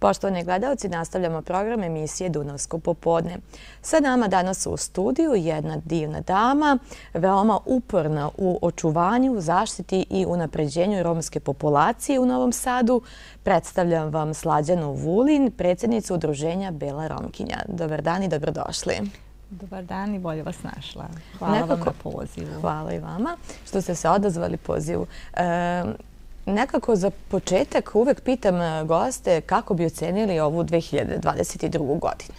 Poštovani gledalci, nastavljamo program emisije Dunavsko popodne. Sa nama danas u studiju jedna divna dama, veoma uporna u očuvanju, zaštiti i unapređenju romske populacije u Novom Sadu. Predstavljam vam Slađanu Vulin, predsjednicu udruženja Bela Romkinja. Dobar dan i dobrodošli. Dobar dan i bolje vas našla. Hvala vam na pozivu. Hvala i vama što ste se odazvali pozivu. Nekako za početak uvek pitam goste kako bi ocenili ovu 2022. godinu.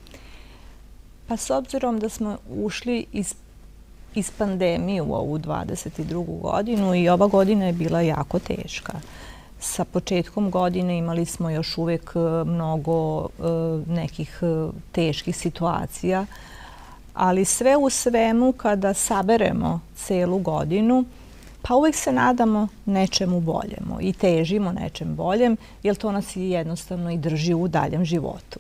Pa s obzirom da smo ušli iz pandemije u ovu 2022. godinu i ova godina je bila jako teška. Sa početkom godine imali smo još uvek mnogo nekih teških situacija, ali sve u svemu kada saberemo celu godinu, pa uvijek se nadamo nečemu boljemu i težimo nečem boljem, jer to nas jednostavno i drži u daljem životu.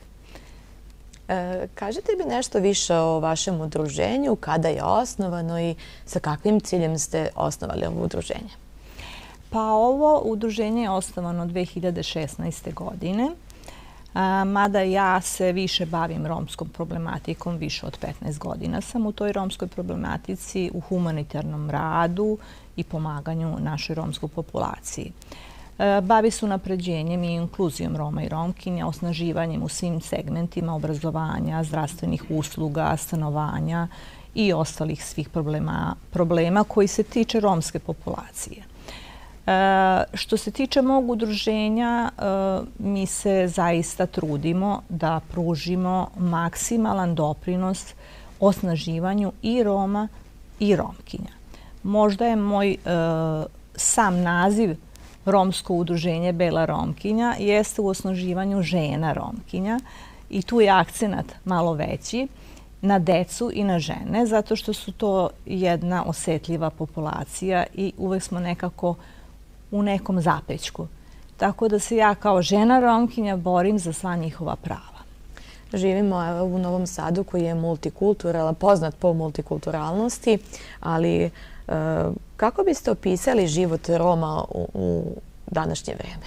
Kažete mi nešto više o vašem udruženju, kada je osnovano i sa kakvim ciljem ste osnovali ovo udruženje? Pa ovo udruženje je osnovano 2016. godine, mada ja se više bavim romskom problematikom, više od 15 godina sam u toj romskoj problematici, u humanitarnom radu i pomaganju našoj romskoj populaciji. Bavi se unapređenjem i inkluzijom Roma i Romkinja, osnaživanjem u svim segmentima obrazovanja, zdravstvenih usluga, stanovanja i ostalih svih problema koji se tiče romske populacije. Što se tiče mog udruženja, mi se zaista trudimo da pružimo maksimalan doprinos osnaživanju i Roma i Romkinja. Možda je moj sam naziv Romsko udruženje Bela Romkinja jeste u osnaživanju žena Romkinja i tu je akcenat malo veći na decu i na žene, zato što su to jedna osetljiva populacija i uvek smo nekako u nekom zapećku. Tako da se ja kao žena Romkinja borim za sva njihova prava. Živimo u Novom Sadu koji je multikulturalan, poznat po multikulturalnosti, ali kako biste opisali život Roma u današnje vreme?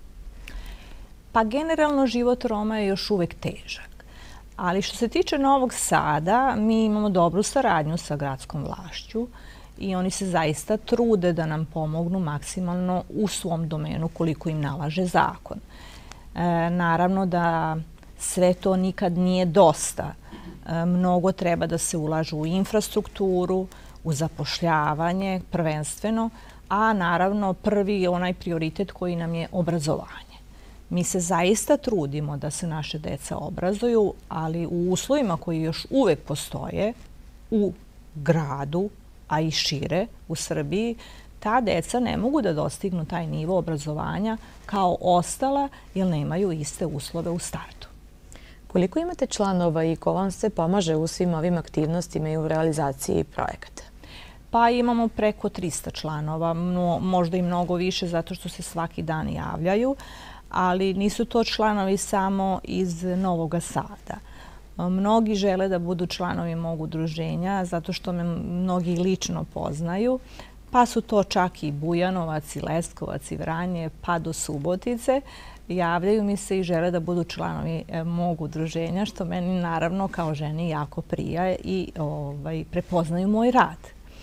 Pa generalno život Roma je još uvek težak. Ali što se tiče Novog Sada, mi imamo dobru saradnju sa gradskom vlašću i oni se zaista trude da nam pomognu maksimalno u svom domenu koliko im nalaže zakon. Naravno da sve to nikad nije dosta. Mnogo treba da se ulažu u infrastrukturu, u zapošljavanje prvenstveno, a naravno prvi je onaj prioritet koji nam je obrazovanje. Mi se zaista trudimo da se naše deca obrazuju, ali u uslovima koji još uvek postoje u gradu, a i šire u Srbiji, ta deca ne mogu da dostignu taj nivo obrazovanja kao ostala jer nemaju iste uslove u startu. Koliko imate članova i ko vam se pomaže u svim ovim aktivnostima i u realizaciji projekata? Pa imamo preko 300 članova, možda i mnogo više zato što se svaki dan javljaju, ali nisu to članovi samo iz Novog Sada. Mnogi žele da budu članovi mog udruženja zato što me mnogi lično poznaju, pa su to čak i Bujanovac, i Leskovac, i Vranje, pa do Subotice. Javljaju mi se i žele da budu članovi mog udruženja, što meni naravno kao ženi jako prija i prepoznaju moj rad.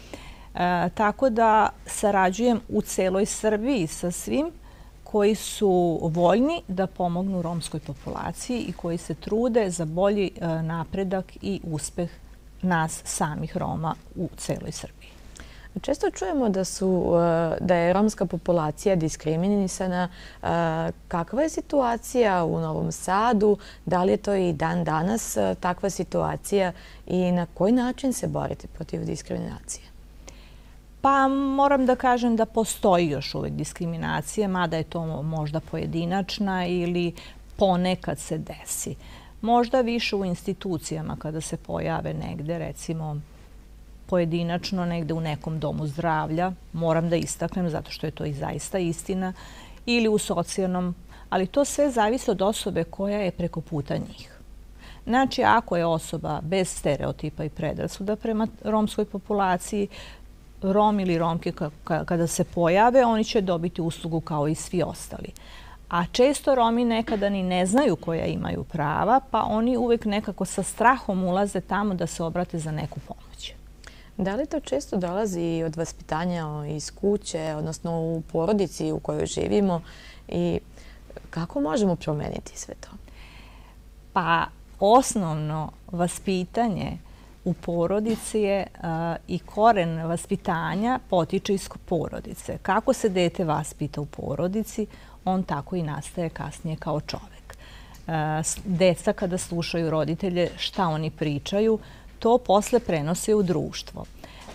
Tako da sarađujem u celoj Srbiji sa svim koji su voljni da pomognu romskoj populaciji i koji se trude za bolji napredak i uspeh nas samih Roma u celoj Srbiji. Često čujemo da je romska populacija diskriminisana. Kakva je situacija u Novom Sadu? Da li je to i dan danas takva situacija i na koji način se borite protiv diskriminacije? Pa moram da kažem da postoji još uvek diskriminacija, mada je to možda pojedinačna ili ponekad se desi. Možda više u institucijama kada se pojave negde, recimo pojedinačno negde u nekom domu zdravlja, moram da istaknem zato što je to i zaista istina, ili u socijalnom, ali to sve zavisi od osobe koja je preko puta njih. Znači, ako je osoba bez stereotipa i predrasuda prema romskoj populaciji, Rom ili Romke kada se pojave, oni će dobiti uslugu kao i svi ostali. A često Romi nekada ni ne znaju koja imaju prava, pa oni uvek nekako sa strahom ulaze tamo da se obrate za neku pomoć. Da li to često dolazi od vaspitanja iz kuće, odnosno u porodici u kojoj živimo i kako možemo promeniti sve to? Pa osnovno vaspitanje u porodici je i koren vaspitanja potiče iz porodice. Kako se dete vaspita u porodici, on tako i nastaje kasnije kao čovek. Deca kada slušaju roditelje šta oni pričaju, to posle prenose u društvo.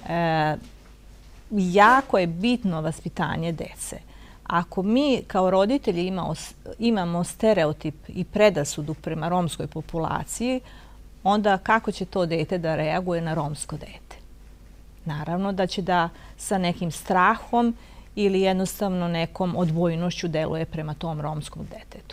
Jako je bitno vaspitanje dece. Ako mi kao roditelji imamo stereotip i predrasudu prema romskoj populaciji, onda kako će to dete da reaguje na romsko dete? Naravno da će da sa nekim strahom ili jednostavno nekom odbojnošću deluje prema tom romskom detetu.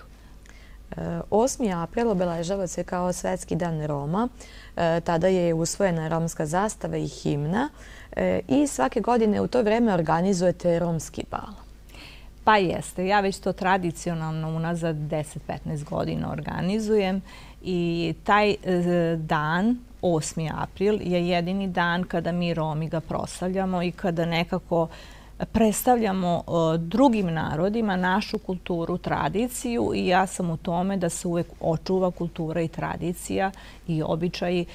8. april obeležava se kao Svetski dan Roma. Tada je usvojena romska zastava i himna i svake godine u to vreme organizujete romski bal. Pa jeste. Ja već to tradicionalno unazad 10-15 godina organizujem i taj dan, 8. april, je jedini dan kada mi Romi ga proslavljamo i kada nekako predstavljamo drugim narodima našu kulturu, tradiciju i ja sam u tome da se uvek očuva kultura i tradicija i običaji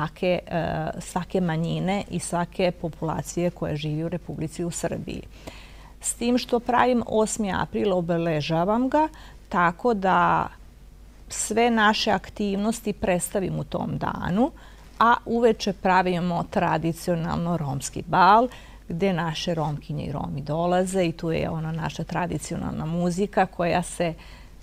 svake manjine i svake populacije koja živi u Republici u Srbiji. S tim što pravim 8. april, obeležavam ga tako da sve naše aktivnosti predstavim u tom danu, a uveče pravimo tradicionalno romski bal gde naše Romkinje i Romi dolaze i tu je ona naša tradicionalna muzika koja se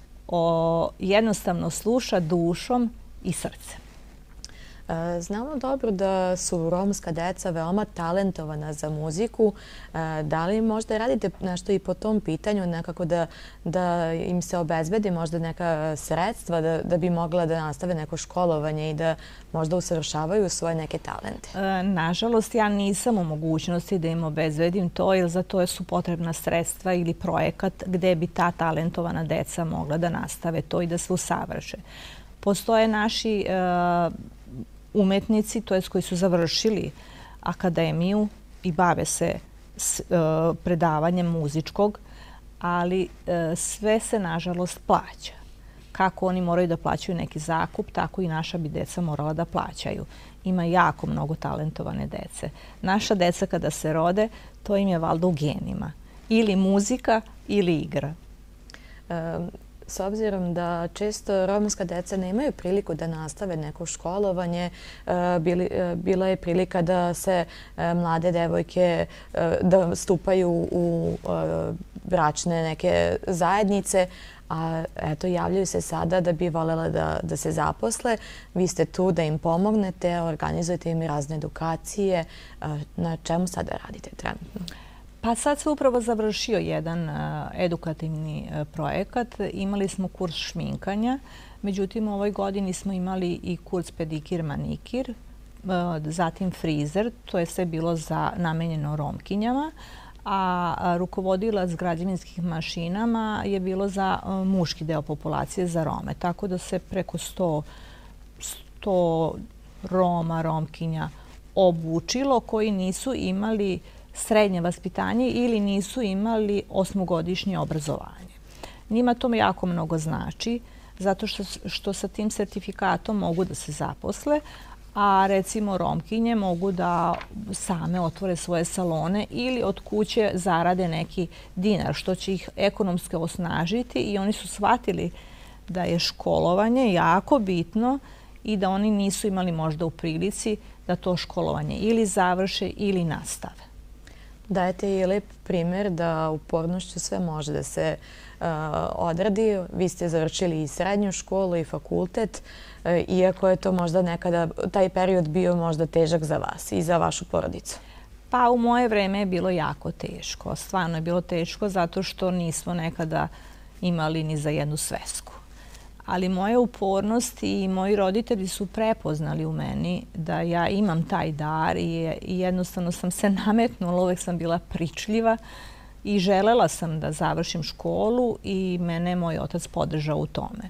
jednostavno sluša dušom i srcem. Znamo dobro da su romska deca veoma talentovana za muziku. Da li možda radite nešto i po tom pitanju, nekako da im se obezbedi možda neka sredstva da bi mogla da nastave neko školovanje i da možda usavršavaju svoje neke talente? Nažalost, ja nisam u mogućnosti da im obezbedim to, jer za to su potrebna sredstva ili projekat gde bi ta talentovana deca mogla da nastave to i da se usavrše. Postoje naši umetnici, to jest koji su završili akademiju i bave se predavanjem muzičkog, ali sve se nažalost plaća. Kako oni moraju da plaćaju neki zakup, tako i naša bi deca morala da plaćaju. Ima jako mnogo talentovane dece. Naša deca kada se rode, to im je valjda u genima. Ili muzika ili igra. S obzirom da često romska deca nemaju priliku da nastave neko školovanje, bila je prilika da se mlade devojke da stupaju u bračne neke zajednice, a eto javljaju se sada da bi voljela da se zaposle. Vi ste tu da im pomognete, organizujete im razne edukacije. Na čemu sada radite trenutno? Pa sad se upravo završio jedan edukativni projekat. Imali smo kurs šminkanja, međutim u ovoj godini smo imali i kurs pedikir-manikir, zatim frizer, to je sve bilo namenjeno Romkinjama, a rukovodilac građevinskih mašinama je bilo za muški deo populacije, za Rome. Tako da se preko 100 Roma, Romkinja obučilo koji nisu imali srednje vaspitanje ili nisu imali 8-godišnje obrazovanje. Njima to jako mnogo znači, zato što sa tim sertifikatom mogu da se zaposle, a recimo Romkinje mogu da same otvore svoje salone ili od kuće zarade neki dinar, što će ih ekonomski osnažiti i oni su shvatili da je školovanje jako bitno i da oni nisu imali možda u prilici da to školovanje ili završe ili nastave. Dajete i lep primjer da upornošću sve može da se odradi. Vi ste završili i srednju školu i fakultet, iako je to možda nekada, taj period bio možda težak za vas i za vašu porodicu. Pa u moje vreme je bilo jako teško. Stvarno je bilo teško zato što nismo nekada imali ni za jednu svesku. Ali moja upornost i moji roditelji su prepoznali u meni da ja imam taj dar i jednostavno sam se nametnula, uvek sam bila pričljiva i želela sam da završim školu i mene je moj otac podržao u tome.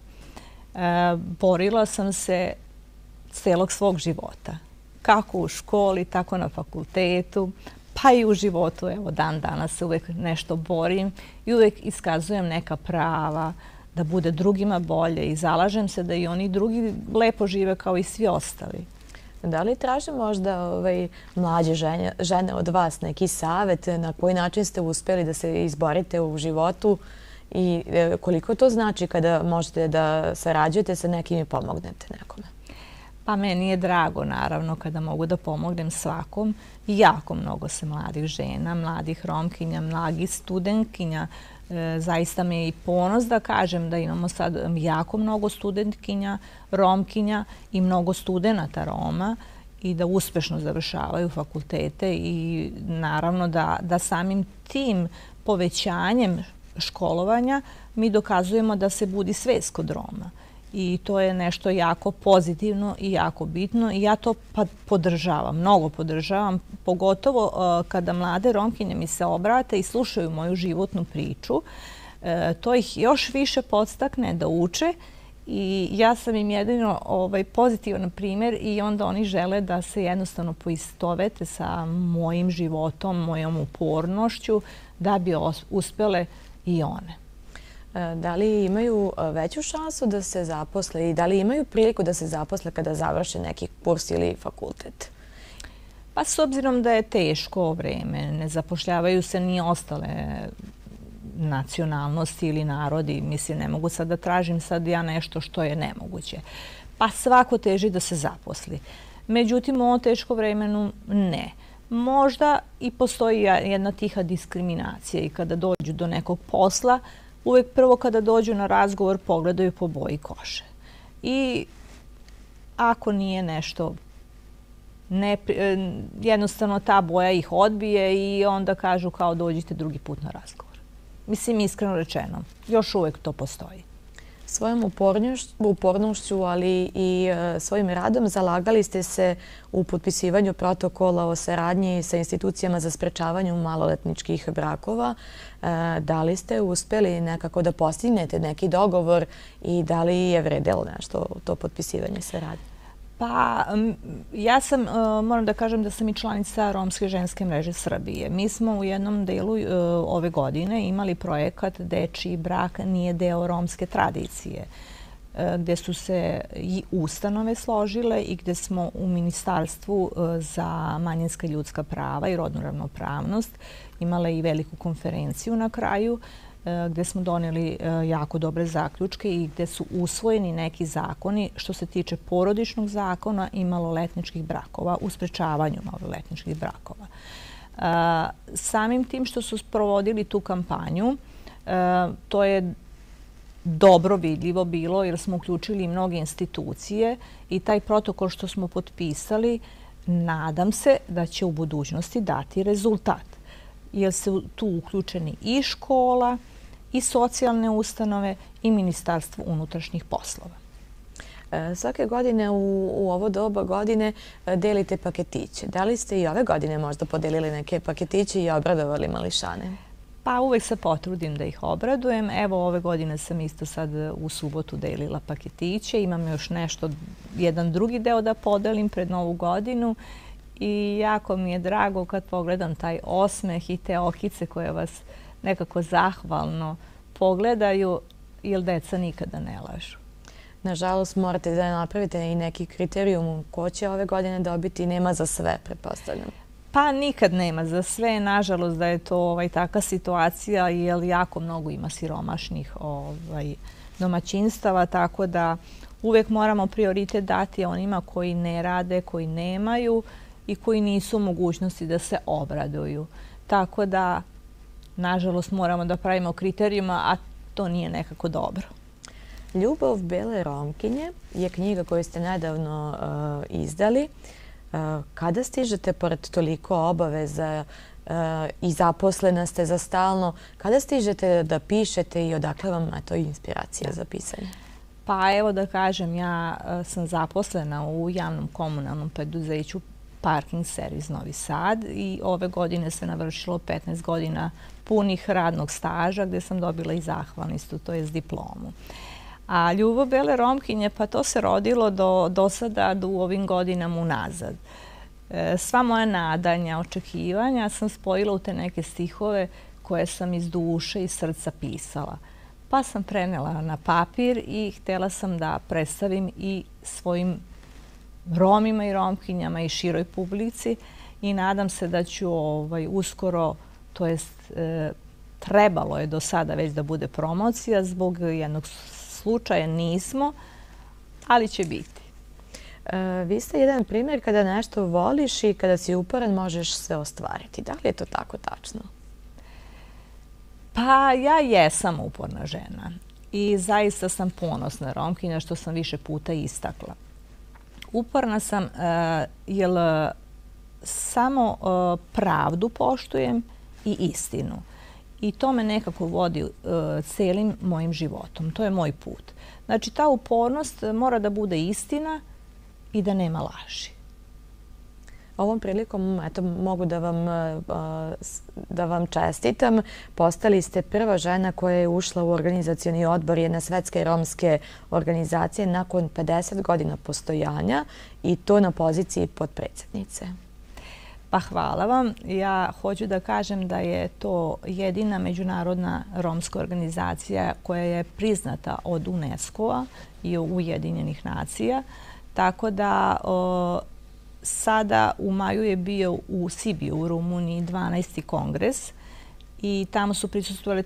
Borila sam se celog svog života. Kako u školi, tako na fakultetu, pa i u životu. Evo, dan danas se uvek nešto borim i uvek iskazujem neka prava, da bude drugima bolje i zalažem se da i oni drugi lepo žive kao i svi ostali. Da li traže možda mlađe žene od vas neki savjet na koji način ste uspjeli da se izborite u životu i koliko to znači kada možete da sarađujete sa nekim i pomognete nekome? Pa meni je drago, naravno, kada mogu da pomognem svakom. Jako mnogo se mladih žena, mladih Romkinja, mladih studentkinja. Zaista mi je i ponos da kažem da imamo sad jako mnogo studentkinja, Romkinja i mnogo studenata Roma i da uspešno završavaju fakultete i naravno da samim tim povećanjem školovanja mi dokazujemo da se budi svest kod Roma. I to je nešto jako pozitivno i jako bitno i ja to podržavam, mnogo podržavam, pogotovo kada mlade Romkinje mi se obrate i slušaju moju životnu priču. To ih još više podstakne da uče i ja sam im jedino pozitivan primjer i onda oni žele da se jednostavno poistovete sa mojim životom, mojom upornošću da bi uspjele i one. Da li imaju veću šansu da se zaposle i da li imaju priliku da se zaposle kada završe neki kurs ili fakultet? Pa s obzirom da je teško vreme, ne zapošljavaju se ni ostale nacionalnosti ili narodi. Mislim, ne mogu sad da tražim sad ja nešto što je nemoguće. Pa svako teži da se zaposli. Međutim, u ovom teškom vremenu ne. Možda i postoji jedna tiha diskriminacija i kada dođu do nekog posla, uvek prvo kada dođu na razgovor pogledaju po boji kože. I ako nije nešto, jednostavno ta boja ih odbije i onda kažu kao dođite drugi put na razgovor. Mislim, iskreno rečeno, još uvek to postoji. Svojom upornošću, ali i svojim radom zalagali ste se u potpisivanju protokola o saradnji sa institucijama za sprečavanje maloletničkih brakova. Da li ste uspjeli nekako da postignete neki dogovor i da li je vredelo nešto to potpisivanje saradnje? Pa, ja sam, moram da kažem da sam i članica Romske ženske mreže Srbije. Mi smo u jednom delu ove godine imali projekat Dečiji brak nije deo romske tradicije, gde su se i ustanove složile i gde smo u Ministarstvu za manjinska ljudska prava i rodnu ravnopravnost imale i veliku konferenciju na kraju, gde smo doneli jako dobre zaključke i gde su usvojeni neki zakoni što se tiče porodičnog zakona i maloletničkih brakova, u sprečavanju maloletničkih brakova. Samim tim što su provodili tu kampanju, to je dobro vidljivo bilo jer smo uključili mnoge institucije i taj protokol što smo potpisali, nadam se da će u budućnosti dati rezultat. Jer su tu uključeni i škola, i socijalne ustanove i Ministarstvo unutrašnjih poslova. Svake godine u ovo doba godine delite paketiće. Da li ste i ove godine možda podelili neke paketiće i obradovali mališane? Pa uvek se potrudim da ih obradujem. Evo, ove godine sam isto sad u subotu delila paketiće. Imam još nešto, jedan drugi deo da podelim pred Novu godinu. I jako mi je drago kad pogledam taj osmeh i te okice koje vas nekako zahvalno pogledaju, jer deca nikada ne lažu. Nažalost, morate da napravite i neki kriterijum ko će ove godine dobiti. Nema za sve, pretpostavljam. Pa nikad nema za sve. Nažalost da je to taka situacija, jer jako mnogo ima siromašnih domaćinstava, tako da uvek moramo prioritet dati onima koji ne rade, koji nemaju i koji nisu u mogućnosti da se obraduju. Tako da, nažalost, moramo da pravimo kriterijuma, a to nije nekako dobro. Ljubav bele Romkinje je knjiga koju ste nedavno izdali. Kada stižete, pored toliko obaveza i zaposlena ste za stalno, kada stižete da pišete i odakle vam je to inspiracija za pisanje? Pa evo da kažem, ja sam zaposlena u javnom komunalnom preduzeću Parking servis Novi Sad i ove godine se navršilo 15 godina punih radnog staža gdje sam dobila i zahvalnicu, to jest diplomu. A ljubav bele Romkinje, pa to se rodilo do sada u ovim godinama unazad. Sva moja nadanja, očekivanja sam spojila u te neke stihove koje sam iz duše i srca pisala. Pa sam prenela na papir i htjela sam da predstavim i svojim Romima i Romkinjama i široj publici i nadam se da ću uskoro, to jest trebalo je do sada već da bude promocija, zbog jednog slučaja nismo, ali će biti. Vi ste jedan primjer kada nešto voliš i kada si uporan možeš sve ostvariti. Da li je to tako tačno? Pa ja jesam uporna žena i zaista sam ponosna Romkinja što sam više puta istakla. Uporna sam jer samo pravdu poštujem i istinu. I to me nekako vodi celim mojim životom. To je moj put. Znači, ta upornost mora da bude istina i da nema laži. Ovom prilikom mogu da vam čestitam. Postali ste prva žena koja je ušla u organizacioni odbor jedne svetske romske organizacije nakon 50 godina postojanja i to na poziciji potpredsjednice. Pa hvala vam. Ja hoću da kažem da je to jedina međunarodna romska organizacija koja je priznata od UNESCO-a i Ujedinjenih nacija. Tako da sada u maju je bio u Sibiju u Rumuniji 12. kongres i tamo su prisustvovali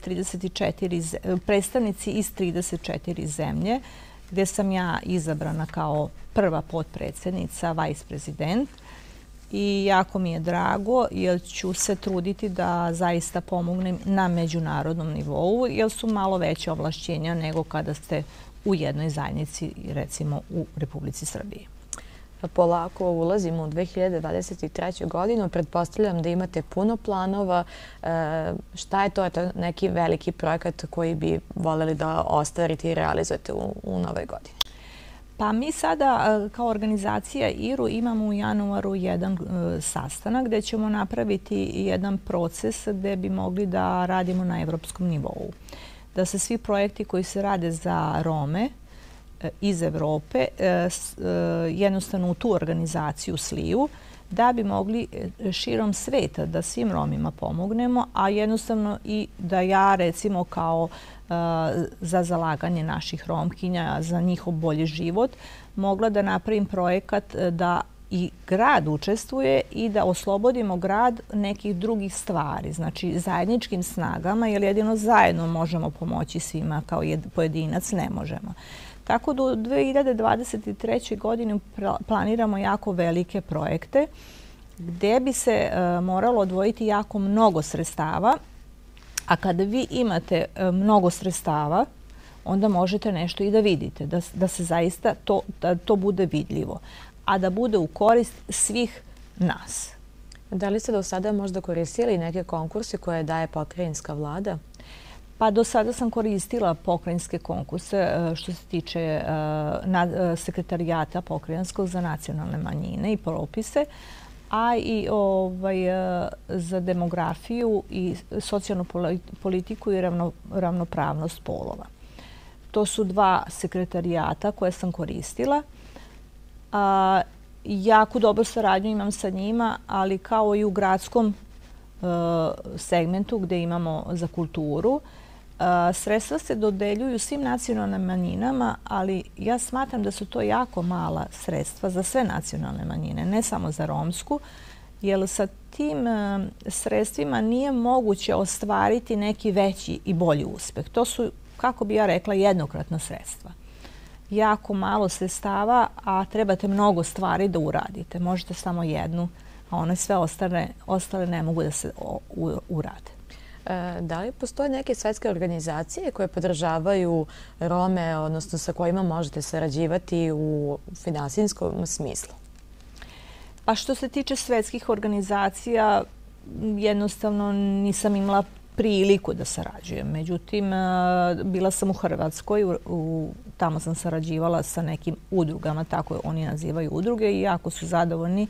predstavnici iz 34 zemlje gdje sam ja izabrana kao prva potpredsjednica, vice-prezident. I jako mi je drago jer ću se truditi da zaista pomognem na međunarodnom nivou jer su malo veće ovlašćenja nego kada ste u jednoj zajednici, recimo u Republici Srbiji. Polako ulazimo u 2023. godinu. Pretpostavljam da imate puno planova. Šta je to? Je to neki veliki projekat koji bi voljeli da ostvarite i realizujete u nove godine? Pa mi sada kao organizacija IRU imamo u januaru jedan sastanak gdje ćemo napraviti jedan proces gdje bi mogli da radimo na evropskom nivou. Da se svi projekti koji se rade za Rome iz Evrope jednostavno u tu organizaciju sliju da bi mogli širom sveta da svim Romima pomognemo, a jednostavno i da ja recimo kao za zalaganje naših Romkinja, za njihov bolji život, mogla da napravim projekat da i grad učestvuje i da oslobodimo grad nekih drugih stvari. Znači zajedničkim snagama, jer jedino zajedno možemo pomoći svima, kao pojedinac ne možemo. Tako da u 2023. godini planiramo jako velike projekte gdje bi se moralo odvojiti jako mnogo sredstava, a kada vi imate mnogo sredstava, onda možete nešto i da vidite, da se zaista to bude vidljivo, a da bude u korist svih nas. Da li ste do sada možda koristili neke konkurse koje daje pokrajinska vlada? Pa do sada sam koristila pokrajinske konkurse što se tiče sekretarijata pokrajinskog za nacionalne manjine i propise, a i za demografiju i socijalnu politiku i ravnopravnost polova. To su dva sekretarijata koje sam koristila. Jako dobro saradnju imam sa njima, ali kao i u gradskom segmentu gdje imamo za kulturu, sredstva se dodeljuju svim nacionalnim manjinama, ali ja smatram da su to jako mala sredstva za sve nacionalne manjine, ne samo za romsku, jer sa tim sredstvima nije moguće ostvariti neki veći i bolji uspeh. To su, kako bi ja rekla, jednokratna sredstva. Jako malo sredstava, a trebate mnogo stvari da uradite. Možete samo jednu, a one sve ostale ne mogu da se urade. Da li postoje neke svetske organizacije koje podržavaju Rome, odnosno sa kojima možete sarađivati u finansijskom smislu? Pa što se tiče svetskih organizacija, jednostavno nisam imala priliku da sarađujem. Međutim, bila sam u Hrvatskoj, tamo sam sarađivala sa nekim udrugama, tako oni nazivaju udruge, i jako su zadovoljni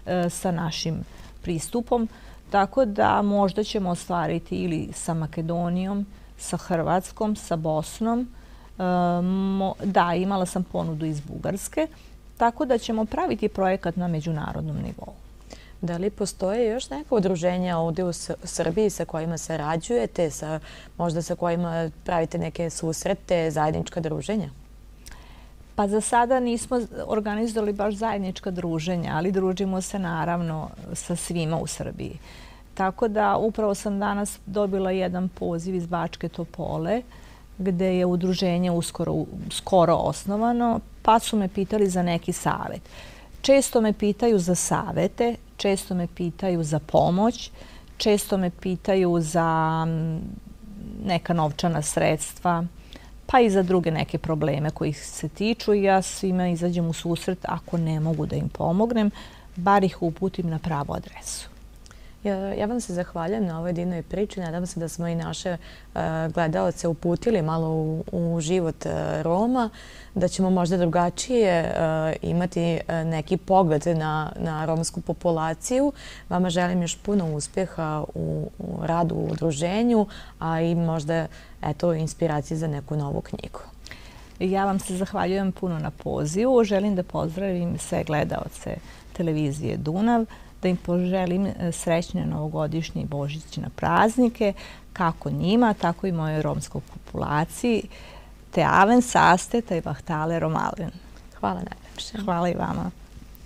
sa našim pristupom. Tako da možda ćemo ostvariti ili sa Makedonijom, sa Hrvatskom, sa Bosnom. Da, imala sam ponudu iz Bugarske. Tako da ćemo praviti projekat na međunarodnom nivou. Da li postoje još neka udruženja ovdje u Srbiji sa kojima sarađujete, možda sa kojima pravite neke susrete, zajednička druženja? Pa za sada nismo organizovali baš zajednička druženja, ali družimo se naravno sa svima u Srbiji. Tako da upravo sam danas dobila jedan poziv iz Bačke Topole, gde je udruženje skoro osnovano, pa su me pitali za neki savjet. Često me pitaju za savjete, često me pitaju za pomoć, često me pitaju za neka novčana sredstva, pa i za druge neke probleme koji se tiču. Ja svima izađem u susret ako ne mogu da im pomognem, bar ih uputim na pravu adresu. Ja vam se zahvaljujem na ovoj divnoj priči. Nadam se da smo i naše gledalce uputili malo u život Roma, da ćemo možda drugačije imati neki pogled na romsku populaciju. Vama želim još puno uspjeha u radu u udruženju, a i možda inspiracije za neku novu knjigu. Ja vam se zahvaljujem puno na pozivu. Želim da pozdravim sve gledalce televizije Dunav, da im poželim srećne novogodišnje i božićne praznike, kako njima, tako i mojoj romskoj populaciji. Te aven saste, taj vahtale romalen. Hvala najlepše. Hvala i vama.